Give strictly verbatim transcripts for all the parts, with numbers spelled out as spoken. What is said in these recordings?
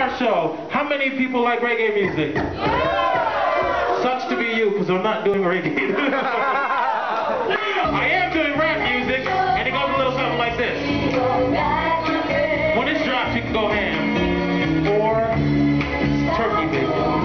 our show. How many people like reggae music? Yeah. Sucks to be you, because I'm not doing reggae. I am doing rap music, and it goes a little something like this. When it's dropped, you can go ham. Or turkey bacon.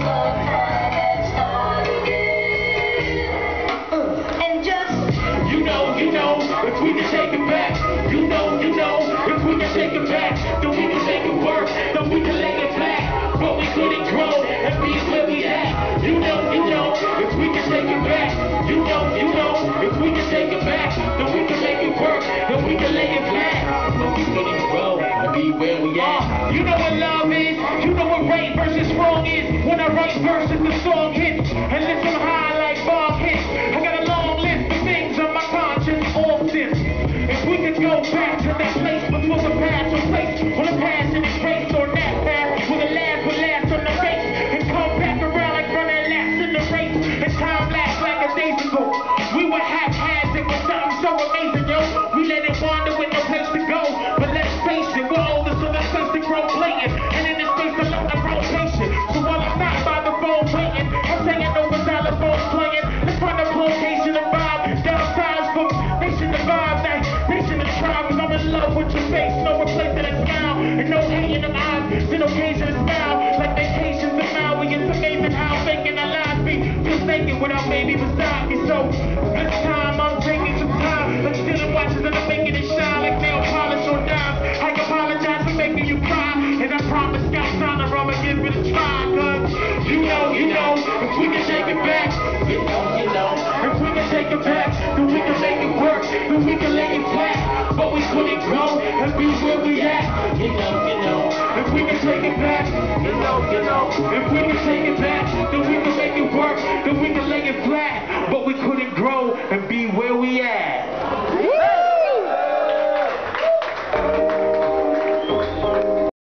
And just, you know, you know, if we can take it back. You know, you know, if we can take it back, then we can make it work, then we can lay it flat. But we couldn't grow and be where we at. You know, you know, if we can take it back. You know, you know, if we can take it back, then we can make it work, then we can lay it flat. But we couldn't grow and be where we at. You know what love is, you know what right versus wrong is. When I write verses, the song hits, and listen high like bomb hits. I got a long list of things on my conscience, all this. If we could go back to that place before the past, or place when the passion is race on that path, with a laugh will last on the face, and come back around like running laps in the race, and time lasts like a days ago. We were haphazard with something so amazing, yo. We let it wander with no place to go, but let's face it, we're older, so there's space to grow blatant, and in this space a lot of rotation. So while I'm not by the phone waiting, I'm saying over telephones playing. Let's find a location and vibe, down signs from nation to vibe, that nation to tribe, cause I'm in love with your face, no replacing a smile, and no hating of eyes, then occasion to smile, like vacations in Maui. It's amazing how faking our lives be, just thinking without baby beside me. So this time I'm taking some time, like stealing watches and I'm making it shine like nail polish on dimes. I apologize for making you cry, and I promise God's honor I'ma give it a try, cause you know, you know, if we can take it back, you know, you know, if we can take it back, then we can make it work, then we can lay it flat, but we couldn't grow and be where we at. You know, you know, if we can take it back, you know, you know, if we can take it back, then we can make it work, then we can lay it flat, but we